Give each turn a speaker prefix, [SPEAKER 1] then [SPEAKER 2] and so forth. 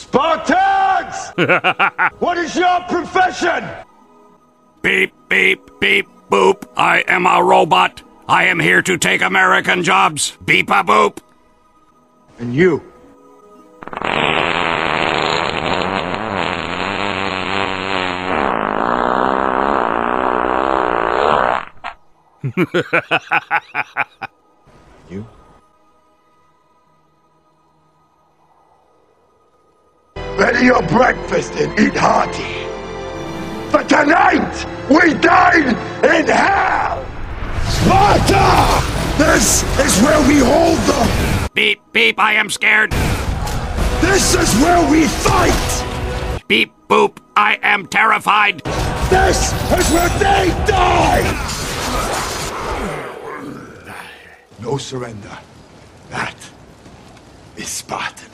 [SPEAKER 1] Spartans! What is your profession?
[SPEAKER 2] Beep, beep, beep, boop. I am a robot. I am here to take American jobs. Beep-a-boop.
[SPEAKER 1] And you? You? Ready your breakfast and eat hearty. For tonight, we dine in hell! Sparta! This is where we hold them!
[SPEAKER 2] Beep, beep, I am scared.
[SPEAKER 1] This is where we fight!
[SPEAKER 2] Beep, boop, I am terrified.
[SPEAKER 1] This is where they die! No surrender. That is Sparta.